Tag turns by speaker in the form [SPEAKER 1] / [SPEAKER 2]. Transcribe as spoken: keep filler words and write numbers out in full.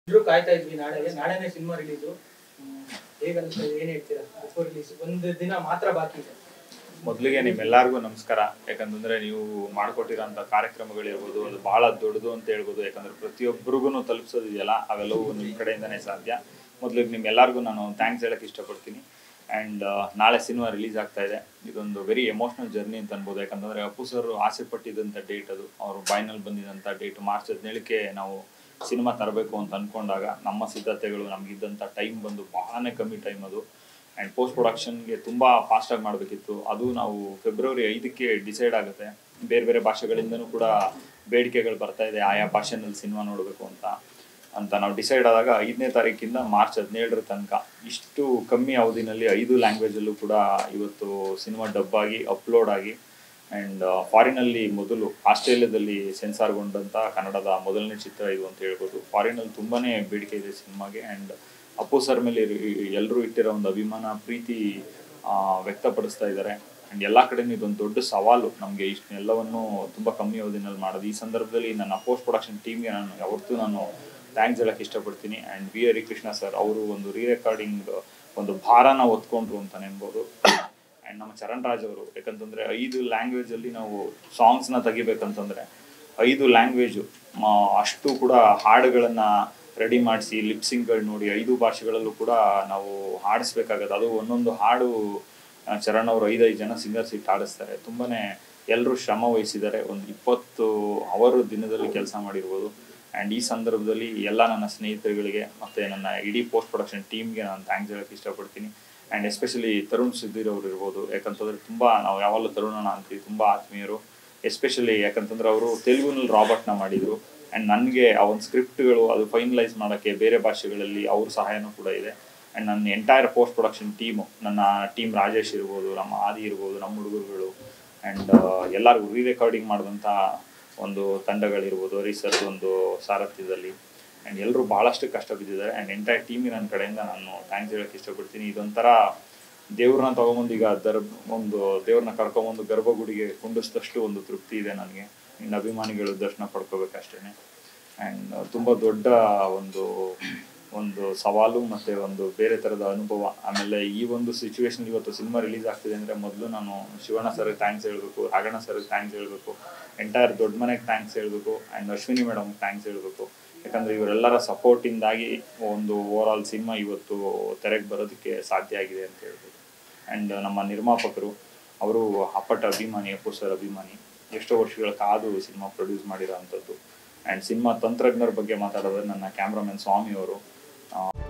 [SPEAKER 1] ಎಲ್ಲರೂ ಕಾಯ್ತಾ ಇದ್ವಿ ನಾಳೆಗೆ ನಾಳೆನೇ ಸಿನಿಮಾ ರಿಲೀಸು ಹೇಗೆ ಅನಿಸ್ತಾ ಇದೆ ಏನು ಹೇಳ್ತೀರಾ ಬಿಫೋರ್ ರಿಲೀಸ್ ಒಂದು ದಿನ ಮಾತ್ರ ಬಾಕಿ ಇದೆ
[SPEAKER 2] ಮೊದಲಿಗೆ ನಿಮ್ಮೆಲ್ಲರಿಗೂ ನಮಸ್ಕಾರ ಯಾಕಂತಂದ್ರೆ ನೀವು ಮಾಡಿಕೊಟ್ಟಿರೋಂಥ ಕಾರ್ಯಕ್ರಮಗಳಿರ್ಬೋದು ಅದು ಭಾಳ ದೊಡ್ಡದು ಅಂತ ಹೇಳ್ಬೋದು ಯಾಕಂದ್ರೆ ಪ್ರತಿಯೊಬ್ಬರಿಗೂ ತಲುಪಿಸೋದಿದೆಯಲ್ಲ ಅವೆಲ್ಲವೂ ನಿಮ್ಮ ಕಡೆಯಿಂದನೇ ಸಾಧ್ಯ ಮೊದಲಿಗೆ ನಿಮ್ಮೆಲ್ಲರಿಗೂ ನಾನು ಥ್ಯಾಂಕ್ಸ್ ಹೇಳಕ್ಕೆ ಇಷ್ಟಪಡ್ತೀನಿ ಆ್ಯಂಡ್ ನಾಳೆ ಸಿನಿಮಾ ರಿಲೀಸ್ ಆಗ್ತಾ ಇದೆ ಇದೊಂದು ವೆರಿ ಎಮೋಷ್ನಲ್ ಜರ್ನಿ ಅಂತ ಅನ್ಬೋದು ಯಾಕಂತಂದರೆ ಅಪ್ಪು ಸರ್ ಆಸೆ ಪಟ್ಟಿದ್ದಂಥ ಡೇಟ್ ಅದು ಅವರು ಬಾಯ್ನಲ್ಲಿ ಬಂದಿದ್ದಂಥ ಡೇಟ್ ಮಾರ್ಚ್ ಹದಿನೇಳಕ್ಕೆ ನಾವು ಸಿನಿಮಾ ತರಬೇಕು ಅಂತ ಅಂದ್ಕೊಂಡಾಗ ನಮ್ಮ ಸಿದ್ಧತೆಗಳು ನಮಗಿದ್ದಂಥ ಟೈಮ್ ಬಂದು ಬಹಳನೇ ಕಮ್ಮಿ ಟೈಮ್ ಅದು ಆ್ಯಂಡ್ ಪೋಸ್ಟ್ ಪ್ರೊಡಕ್ಷನ್ಗೆ ತುಂಬ ಫಾಸ್ಟಾಗಿ ಮಾಡಬೇಕಿತ್ತು ಅದು ನಾವು ಫೆಬ್ರವರಿ ಐದಕ್ಕೆ ಡಿಸೈಡ್ ಆಗುತ್ತೆ ಬೇರೆ ಬೇರೆ ಭಾಷೆಗಳಿಂದನೂ ಕೂಡ ಬೇಡಿಕೆಗಳು ಬರ್ತಾ ಇದೆ ಆಯಾ ಭಾಷೆನಲ್ಲಿ ಸಿನಿಮಾ ನೋಡಬೇಕು ಅಂತ ಅಂತ ನಾವು ಡಿಸೈಡ್ ಆದಾಗ ಐದನೇ ತಾರೀಕಿಂದ ಮಾರ್ಚ್ ಹದಿನೇಳರ ತನಕ ಇಷ್ಟು ಕಮ್ಮಿ ಅವಧಿನಲ್ಲಿ ಐದು ಲ್ಯಾಂಗ್ವೇಜಲ್ಲೂ ಕೂಡ ಇವತ್ತು ಸಿನಿಮಾ ಡಬ್ ಆಗಿ ಅಪ್ಲೋಡ್ ಆಗಿ ಆ್ಯಂಡ್ ಫಾರಿನಲ್ಲಿ ಮೊದಲು ಆಸ್ಟ್ರೇಲಿಯಾದಲ್ಲಿ ಸೆನ್ಸಾರ್ಗೊಂಡಂಥ ಕನ್ನಡದ ಮೊದಲನೇ ಚಿತ್ರ ಇದು ಅಂತ ಹೇಳ್ಬೋದು ಫಾರಿನಲ್ಲಿ ತುಂಬಾ ಬೇಡಿಕೆ ಇದೆ ಸಿನಿಮಾಗೆ ಆ್ಯಂಡ್ ಅಪ್ಪು ಸರ್ ಮೇಲೆ ಎಲ್ಲರೂ ಇಟ್ಟಿರೋ ಒಂದು ಅಭಿಮಾನ ಪ್ರೀತಿ ವ್ಯಕ್ತಪಡಿಸ್ತಾ ಇದ್ದಾರೆ ಆ್ಯಂಡ್ ಎಲ್ಲ ಕಡೆಯೂ ಇದೊಂದು ದೊಡ್ಡ ಸವಾಲು ನಮಗೆ ಇಷ್ಟನ್ನೆಲ್ಲವನ್ನು ತುಂಬ ಕಮ್ಮಿ ಅವಧಿನಲ್ಲಿ ಮಾಡೋದು ಈ ಸಂದರ್ಭದಲ್ಲಿ ನನ್ನ ಪೋಸ್ಟ್ ಪ್ರೊಡಕ್ಷನ್ ಟೀಮ್ಗೆ ನಾನು ಯಾವತ್ತೂ ನಾನು ಥ್ಯಾಂಕ್ಸ್ ಹೇಳಕ್ಕೆ ಇಷ್ಟಪಡ್ತೀನಿ ಆ್ಯಂಡ್ ವಿ ಹರಿಕೃಷ್ಣ ಸರ್ ಅವರು ಒಂದು ರೀ ರೆಕಾರ್ಡಿಂಗ್ ಒಂದು ಭಾರನ ಹೊತ್ಕೊಂಡ್ರು ಅಂತ ಅನ್ಬೋದು ಆ್ಯಂಡ್ ನಮ್ಮ ಚರಣ್ ರಾಜ್ ಅವರು ಯಾಕಂತಂದರೆ ಐದು ಲ್ಯಾಂಗ್ವೇಜಲ್ಲಿ ನಾವು ಸಾಂಗ್ಸ್ನ ತೆಗಿಬೇಕಂತಂದರೆ ಐದು ಲ್ಯಾಂಗ್ವೇಜು ಅಷ್ಟು ಕೂಡ ಹಾಡುಗಳನ್ನು ರೆಡಿ ಮಾಡಿಸಿ ಲಿಪ್ಸಿಂಗ್ಗಳು ನೋಡಿ ಐದು ಭಾಷೆಗಳಲ್ಲೂ ಕೂಡ ನಾವು ಹಾಡಿಸ್ಬೇಕಾಗತ್ತೆ ಅದು ಒಂದೊಂದು ಹಾಡು ಚರಣ್ ಅವರು ಐದೈದು ಜನ ಸಿಂಗರ್ಸ್ ಇಟ್ಟು ಹಾಡಿಸ್ತಾರೆ ತುಂಬಾ ಎಲ್ಲರೂ ಶ್ರಮ ವಹಿಸಿದ್ದಾರೆ ಒಂದು ಇಪ್ಪತ್ತು ಅವರು ದಿನದಲ್ಲಿ ಕೆಲಸ ಮಾಡಿರ್ಬೋದು ಆ್ಯಂಡ್ ಈ ಸಂದರ್ಭದಲ್ಲಿ ಎಲ್ಲ ನನ್ನ ಸ್ನೇಹಿತರುಗಳಿಗೆ ಮತ್ತು ನನ್ನ ಇಡೀ ಪೋಸ್ಟ್ ಪ್ರೊಡಕ್ಷನ್ ಟೀಮ್ಗೆ ನಾನು ಥ್ಯಾಂಕ್ಸ್ ಹೇಳೋಕ್ಕೆ ಇಷ್ಟಪಡ್ತೀನಿ ಆ್ಯಂಡ್ ಎಸ್ಪೆಷಲಿ ತರುಣ್ ಸಿದ್ದಿರ್ ಅವರು ಇರ್ಬೋದು ಯಾಕಂತಂದರೆ ತುಂಬ ನಾವು ಯಾವಾಗಲೂ ತರುಣನ ಅಂತೀವಿ ತುಂಬ ಆತ್ಮೀಯರು ಎಸ್ಪೆಷಲಿ ಯಾಕಂತಂದ್ರೆ ಅವರು ತೆಲುಗುನಲ್ಲಿ ರಾಬರ್ಟ್ನ ಮಾಡಿದರು ಆ್ಯಂಡ್ ನನಗೆ ಆ ಒಂದು ಸ್ಕ್ರಿಪ್ಟ್ಗಳು ಅದು ಫೈನಲೈಸ್ ಮಾಡೋಕ್ಕೆ ಬೇರೆ ಭಾಷೆಗಳಲ್ಲಿ ಅವ್ರ ಸಹಾಯನೂ ಕೂಡ ಇದೆ ಆ್ಯಂಡ್ ನನ್ನ ಎಂಟೈರ್ ಪೋಸ್ಟ್ ಪ್ರೊಡಕ್ಷನ್ ಟೀಮು ನನ್ನ ಟೀಮ್ ರಾಜೇಶ್ ಇರ್ಬೋದು ನಮ್ಮ ಆದಿ ಇರ್ಬೋದು ನಮ್ಮ ಹುಡುಗರುಗಳು ಆ್ಯಂಡ್ ಎಲ್ಲರಿಗೂ ರೀ ರೆಕಾರ್ಡಿಂಗ್ ಮಾಡಿದಂಥ ಒಂದು ತಂಡಗಳಿರ್ಬೋದು ಹರಿಸರ್ ಒಂದು ಸಾರಥ್ಯದಲ್ಲಿ ಆ್ಯಂಡ್ ಎಲ್ಲರೂ ಭಾಳಷ್ಟು ಕಷ್ಟ ಬಿದ್ದಿದ್ದಾರೆ ಆ್ಯಂಡ್ ಎಂಟೈರ್ ಟೀಮಿಗೆ ನನ್ನ ಕಡೆಯಿಂದ ನಾನು ಥ್ಯಾಂಕ್ಸ್ ಹೇಳೋಕ್ಕೆ ಇಷ್ಟಪಡ್ತೀನಿ ಇದೊಂಥರ ದೇವ್ರನ್ನ ತೊಗೊಂಬಂದು ಈಗ ದರ್ ಒಂದು ದೇವ್ರನ್ನ ಕರ್ಕೊಂಬಂದು ಗರ್ಭಗುಡಿಗೆ ಕುಂಡಿಸಿದಷ್ಟು ಒಂದು ತೃಪ್ತಿ ಇದೆ ನನಗೆ ಇನ್ನು ಅಭಿಮಾನಿಗಳು ದರ್ಶನ ಪಡ್ಕೋಬೇಕಷ್ಟೇ ಆ್ಯಂಡ್ ತುಂಬ ದೊಡ್ಡ ಒಂದು ಒಂದು ಸವಾಲು ಮತ್ತು ಒಂದು ಬೇರೆ ಥರದ ಅನುಭವ ಆಮೇಲೆ ಈ ಒಂದು ಸಿಚುವೇಶನ್ ಇವತ್ತು ಸಿನಿಮಾ ರಿಲೀಸ್ ಆಗ್ತಿದೆ ಅಂದರೆ ಮೊದಲು ನಾನು ಶಿವಣ್ಣ ಸರ್ಗೆ ಥ್ಯಾಂಕ್ಸ್ ಹೇಳಬೇಕು ರಾಘಣ್ಣ ಸರ್ಗೆ ಥ್ಯಾಂಕ್ಸ್ ಹೇಳಬೇಕು ಎಂಟೈರ್ ದೊಡ್ಡ ಮನೆಗೆ ಥ್ಯಾಂಕ್ಸ್ ಹೇಳಬೇಕು ಆ್ಯಂಡ್ ಅಶ್ವಿನಿ ಮೇಡಮ್ಗೆ ಥ್ಯಾಂಕ್ಸ್ ಹೇಳಬೇಕು ಯಾಕಂದರೆ ಇವರೆಲ್ಲರ ಸಪೋರ್ಟಿಂದಾಗಿ ಒಂದು ಓವರ್ ಆಲ್ ಸಿನಿಮಾ ಇವತ್ತು ತೆರೆಗೆ ಬರೋದಕ್ಕೆ ಸಾಧ್ಯ ಆಗಿದೆ ಅಂತ ಹೇಳ್ಬೋದು ಆ್ಯಂಡ್ ನಮ್ಮ ನಿರ್ಮಾಪಕರು ಅವರು ಅಪ್ಪಟ ಅಭಿಮಾನಿ ಅಪ್ಪು ಸರ್ ಅಭಿಮಾನಿ ಎಷ್ಟೋ ವರ್ಷಗಳ ಕಾದು ಸಿನಿಮಾ ಪ್ರೊಡ್ಯೂಸ್ ಮಾಡಿರೋ ಅಂಥದ್ದು ಆ್ಯಂಡ್ ಸಿನಿಮಾ ತಂತ್ರಜ್ಞರ ಬಗ್ಗೆ ಮಾತಾಡೋದ್ರೆ ನನ್ನ ಕ್ಯಾಮ್ರಾಮನ್ ಸ್ವಾಮಿ ಅವರು